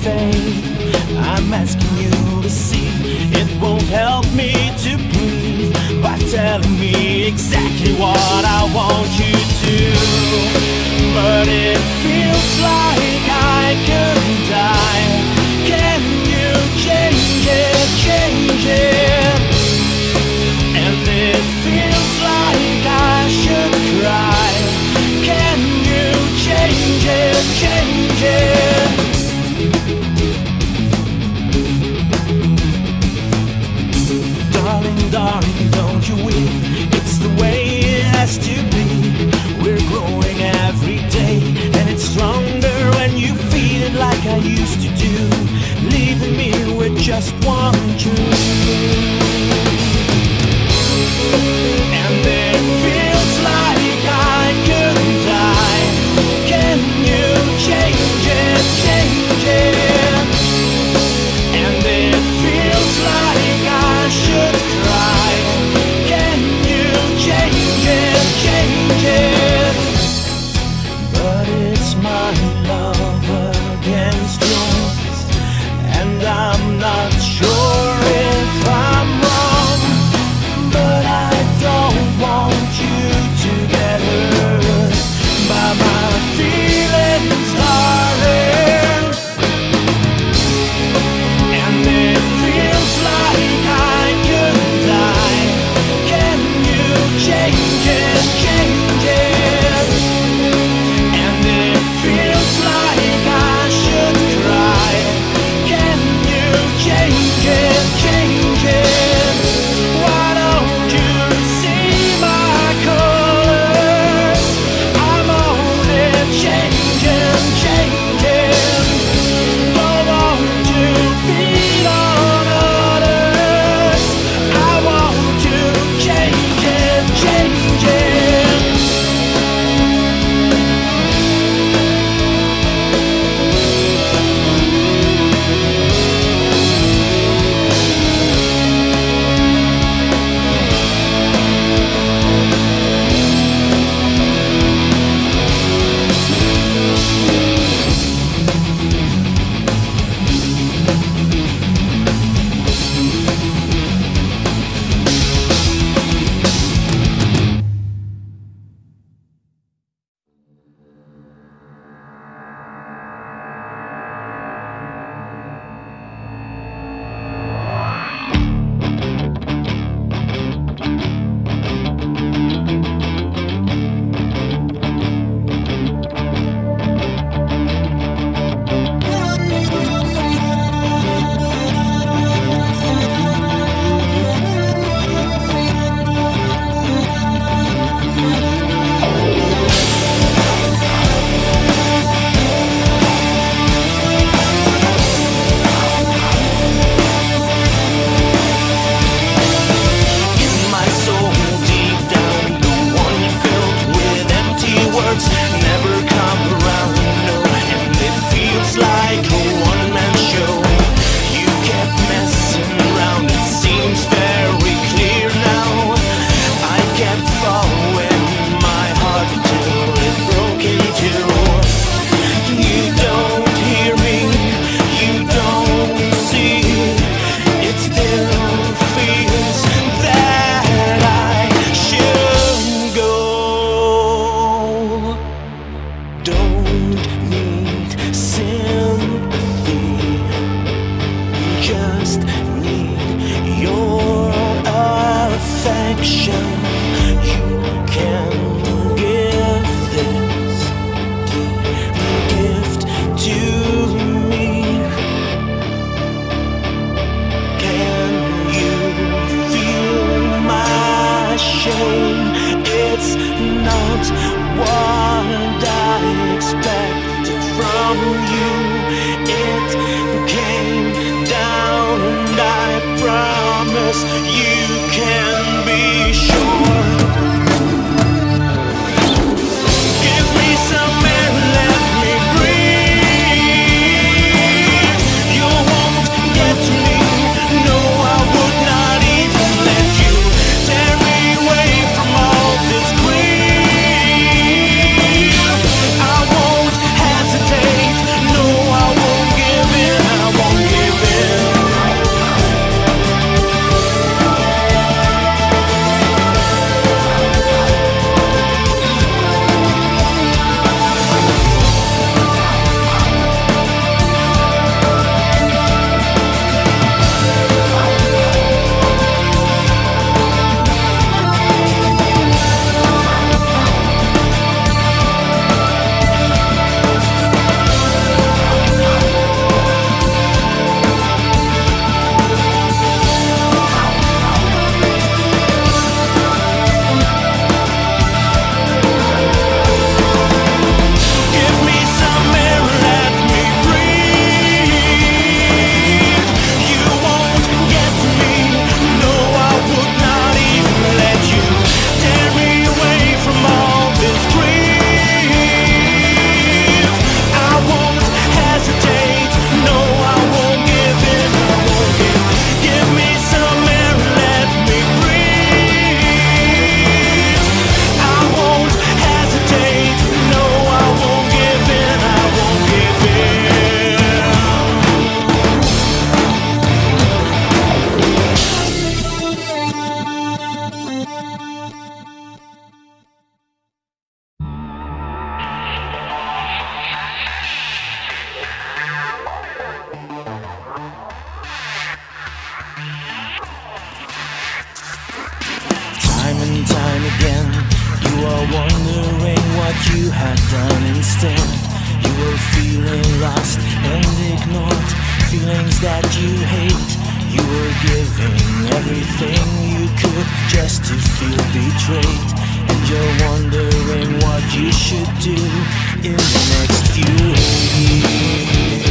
faith. I'm asking you to see it won't help me to breathe by telling me exactly what I want you to. But it feels like I could die. Can you change it, change it? And it feels like I should cry. Can you change it, change it? Darling, darling, don't you weep. It's the way it has to be. We're growing every day, and it's stronger when you feel it like I used to do. Leaving me with just one truth. And it feels like I could die. Can you change it, change it? And it feels like I should cry. Can you change it, change it? But it's my love against yours, and I'm not sure if I'm wrong. But I don't want you to get hurt by my feelings, darling. And it feels like I could die. Can you change it, change it? And it feels like I should cry. Can you change it, change it? Why don't you see my colors? I'm only changing, changing. Don't want to feed on others. I want to change it, change it. Give in. you had done instead. You were feeling lost and ignored, feelings that you hate. You were giving everything you could just to feel betrayed. And you're wondering what you should do in the next few years.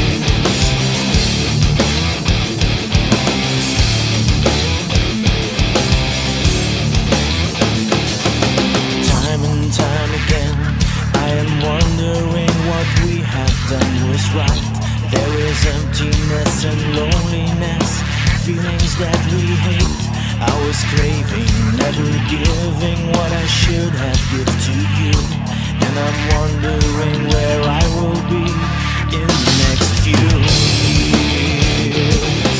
Time and time again, I am wondering what we have done was right. There is emptiness and loneliness, feelings that we hate. I was craving, never giving what I should have given to you. And I'm wondering where I will be in the next few years.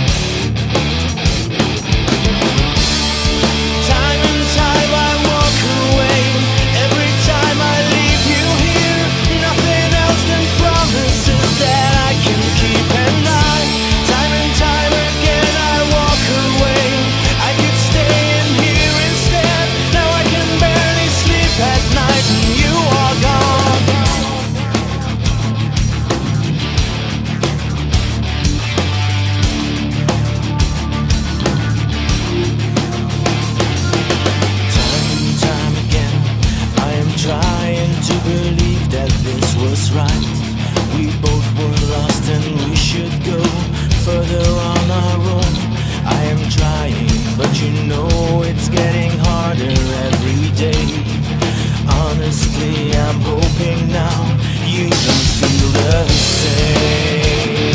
Time and time I walk away. Every time I leave you here, nothing else than promises that I can keep. And time and time again I walk away. I could stay in here instead. Now I can barely sleep at night and you are gone. Time and time again I am trying to believe that this was right. We both were lost and we should go further on our own. I am trying, but you know it's getting harder every day. Honestly, I'm hoping now you don't feel the same.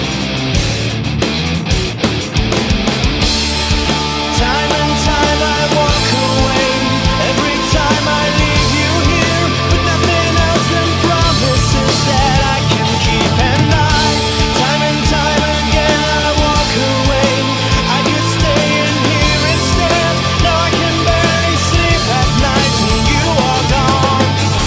Time and time I walk away. Every time I leave you here, with nothing else than promises that I can keep. And time and time again I walk away. I could stay in here instead. Now I can barely sleep at night when you are gone.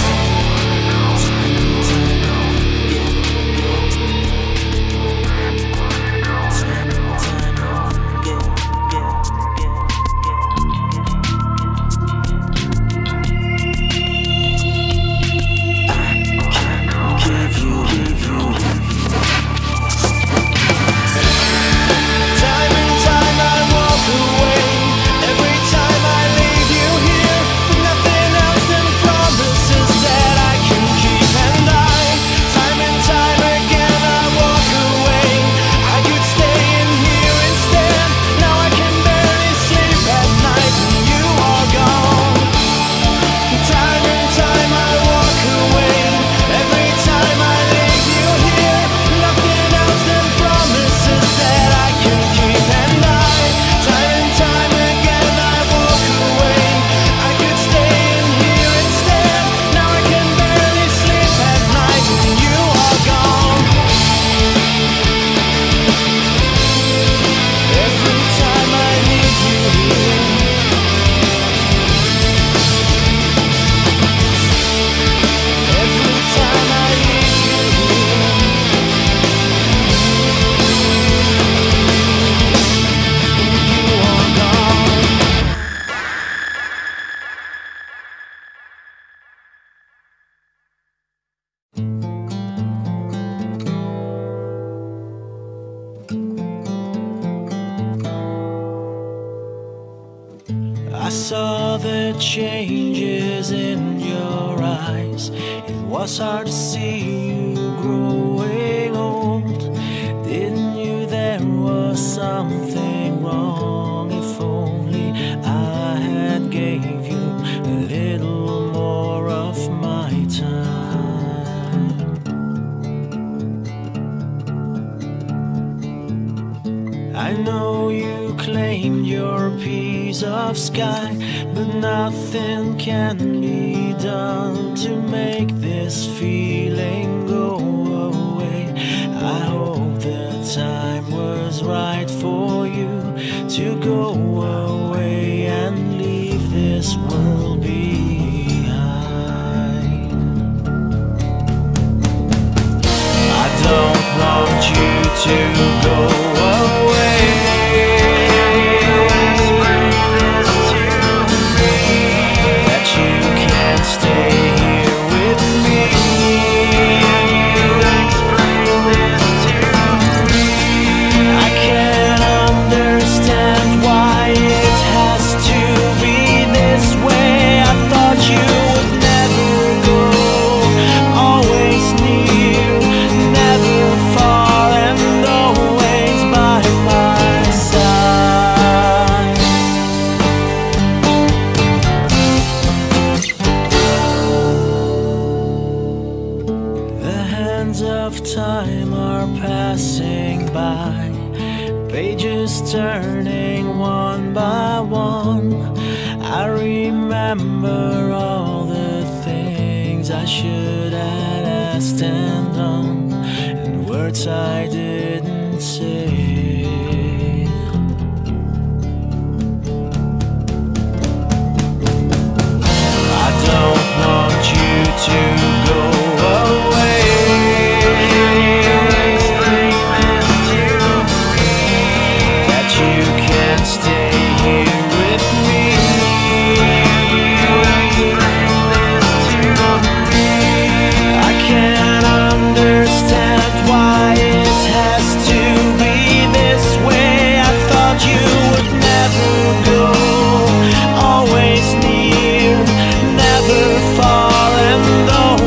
Time and time I walk away. Every time I leave you here, with nothing else than promises that I can keep. And time and time again I walk away. I could stay in here instead. Now I can barely sleep at night when you are gone. Time and time I walk away. Every time I leave you here, nothing else than promises that I can keep. And time and time again I walk away. I could stay in here instead. Now I can barely sleep at night when you are gone. Every time I leave you here, every time I leave you here, you are gone. I saw the changes in your eyes. It was hard to see you growing old. Didn't you there was something wrong? If only I had gave you a little more of my time. I know you claimed your piece of sky, but nothing can be done to make this feeling go away. I hope the time was right for you to go away and leave this world behind. I don't want you to go away. That you can't stay here are passing by, pages turning one by one. I remember all the things I should have asked and done, and words I didn't say. I don't want you to go away. Explain this to me, that you can't stay here with me. Explain this to me. I can't understand why it has to be this way. I thought you would never go, always near, never fall, and though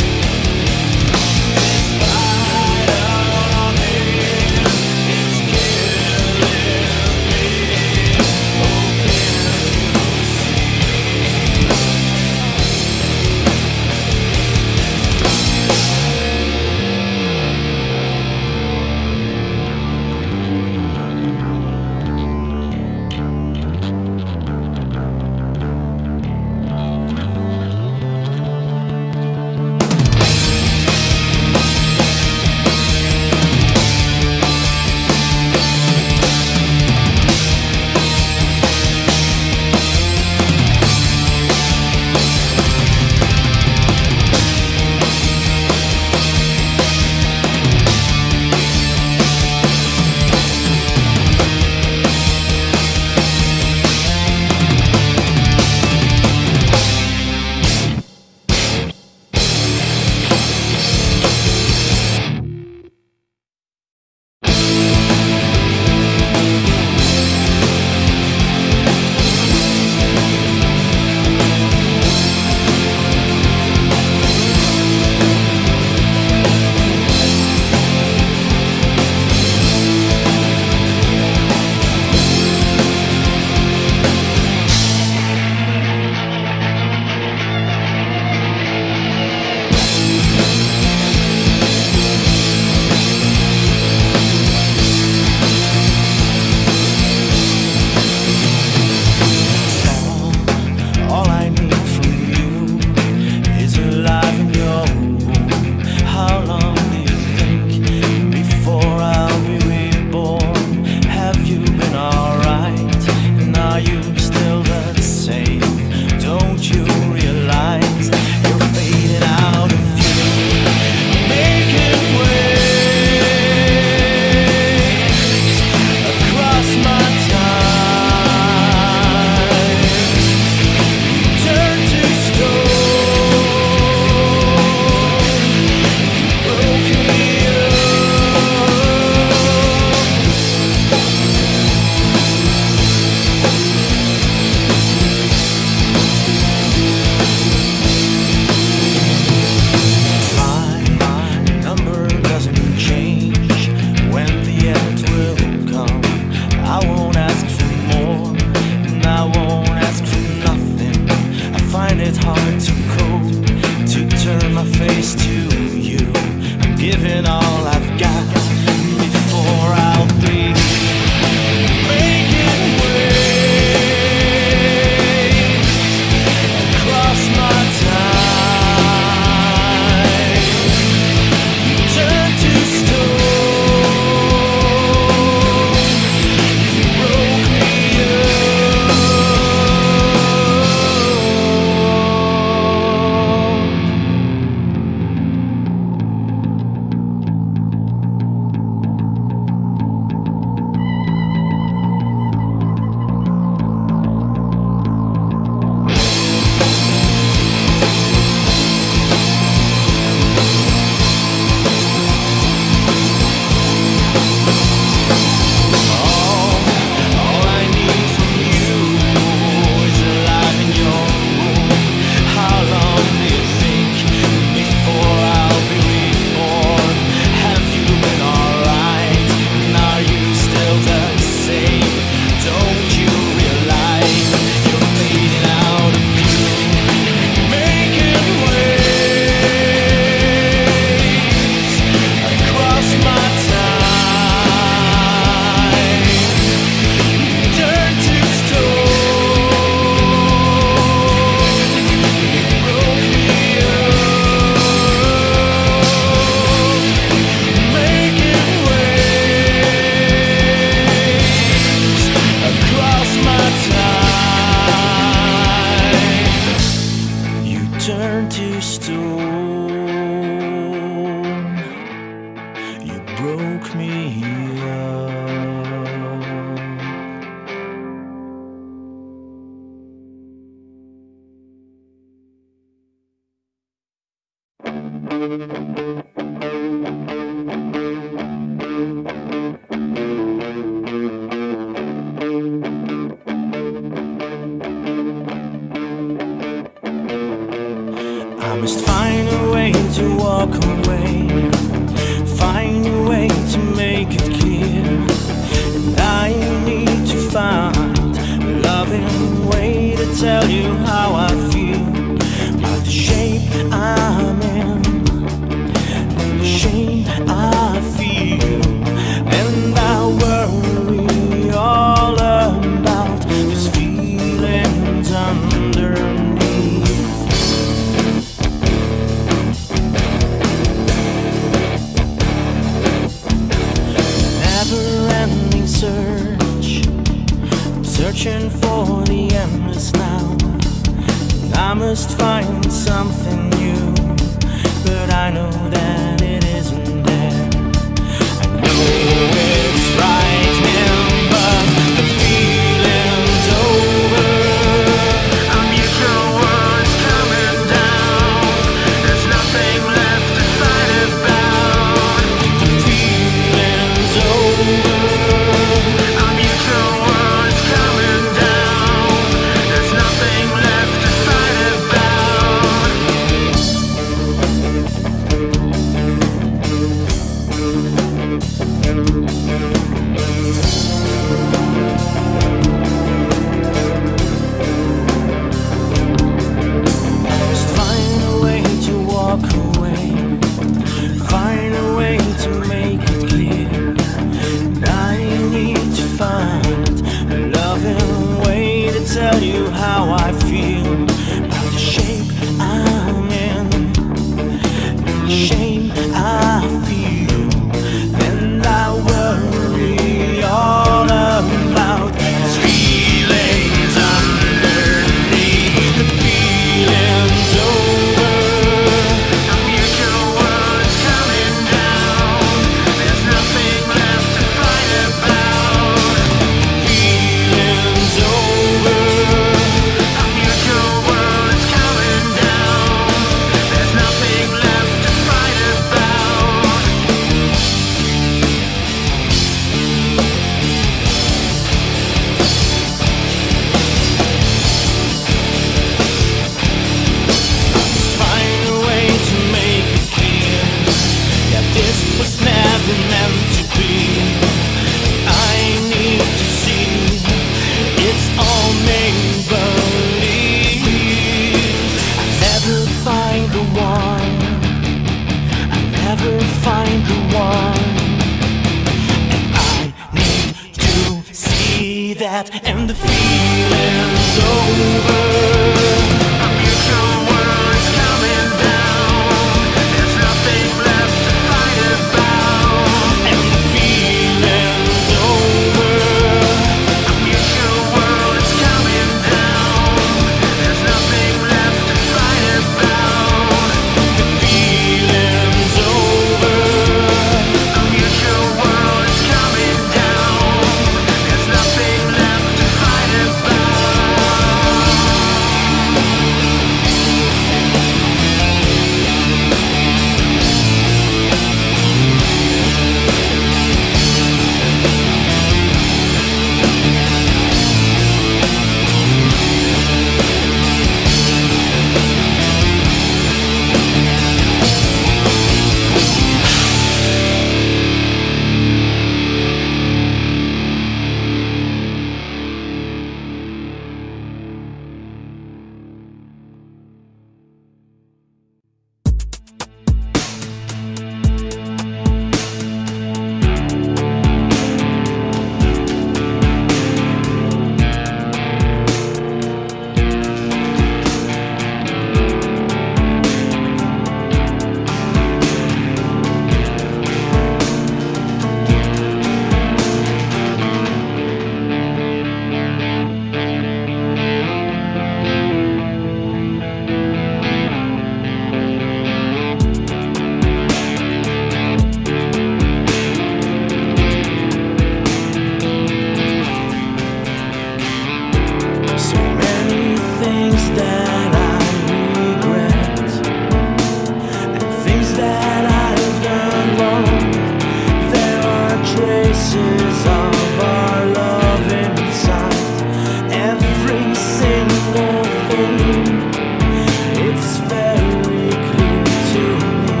pieces of our love inside. Every single thing, it's very clear to me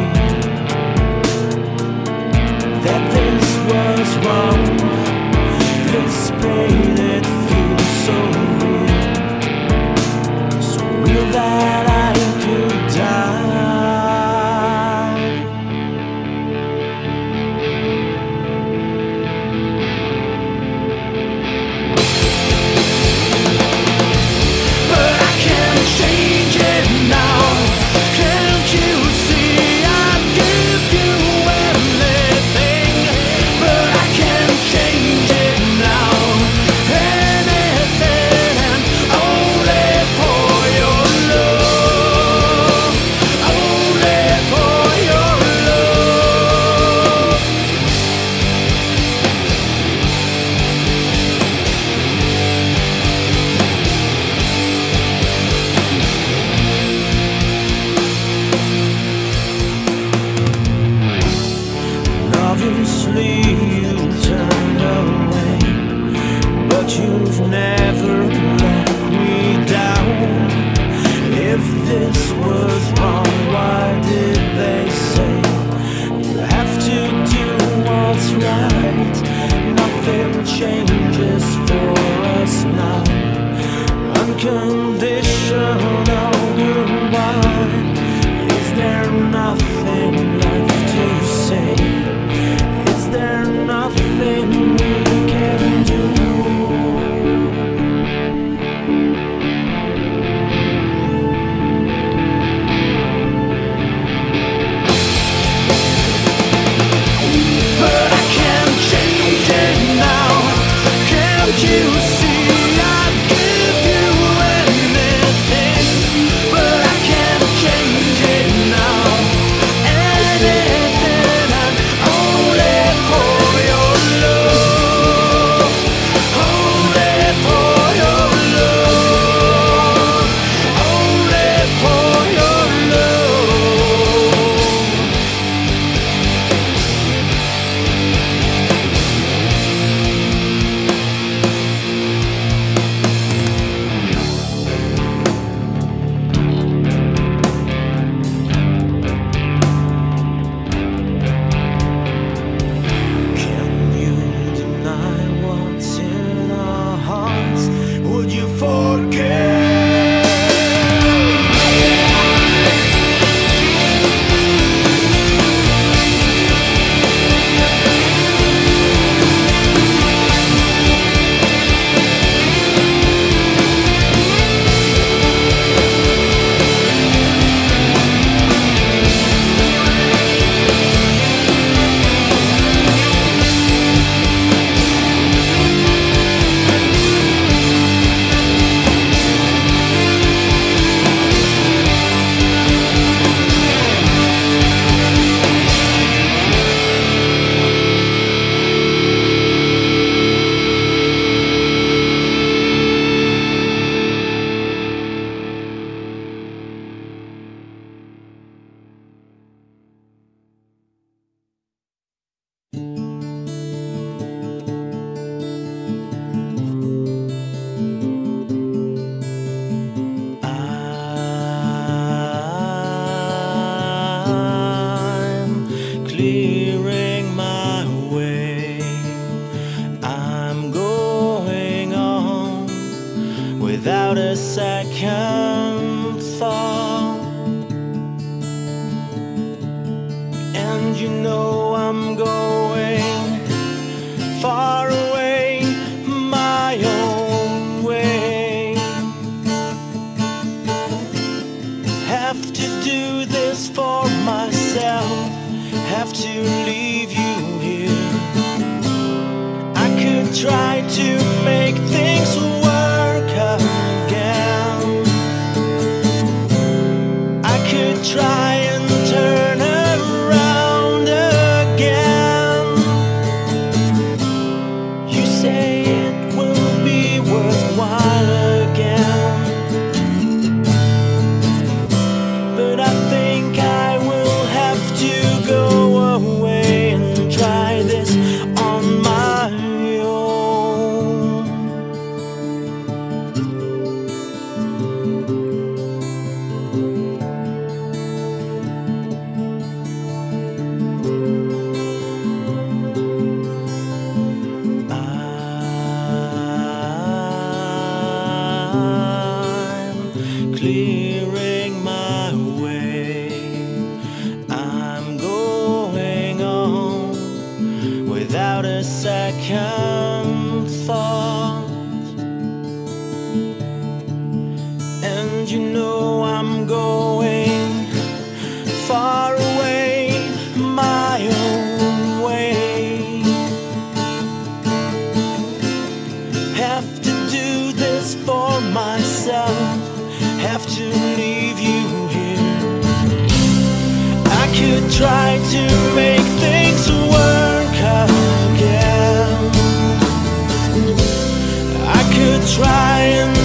that this was wrong. This pain, it feels so real that I could die. But I can't change it now. Can't you see I'd give you everything? But I can't change it now. Anything and only for your love. Only for your love. Obviously you turned away, but you've never let me down. If this was wrong, why did they say you have to do what's right? Nothing changes for us now. Unconditional goodbye. Is there nothing left to say? Is there nothing we can do? But I can't change it now. Can't you see I'd give you anything? But I can't change it now. Anything and only for your love. Only for your love. Only for your love. Can you deny what's in our hearts? Would you forget? I'm clearing my way. I'm going on without a second thought. And you know I'm going far away, my own way. Have to do this for myself, have to leave you here. I could try to make things work again. I could try and turn around again. You say it will be worthwhile again, but I think I will have to go away and try this on my second thought. And you know I'm going far away, my own way. Have to do this for myself, have to leave you here. I could try to make things work again. I could try and